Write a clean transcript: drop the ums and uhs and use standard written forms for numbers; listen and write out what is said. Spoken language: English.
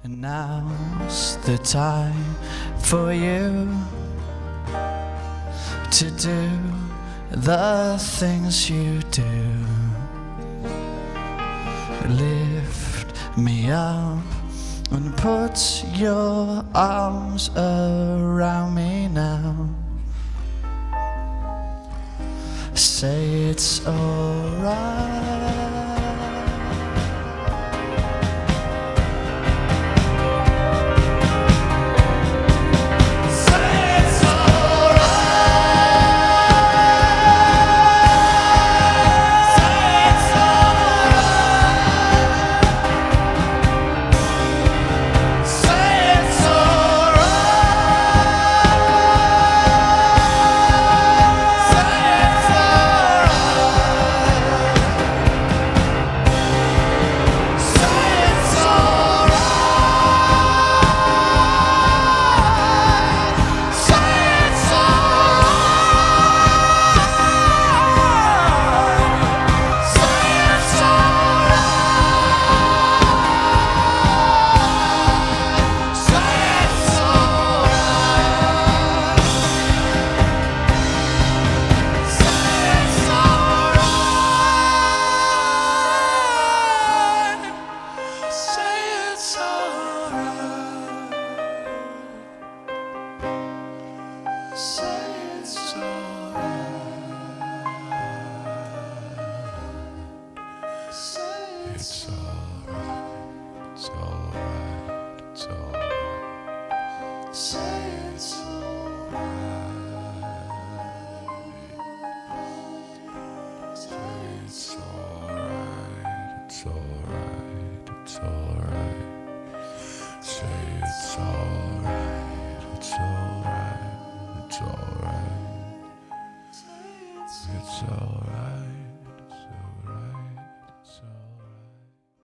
And now's the time for you to do the things you do. Lift me up and put your arms around me now. Say it's alright. It's alright, it's alright, it's alright. Say it's alright. Say it's alright, it's alright, it's alright. Say it's alright, it's alright, it's alright. It's alright.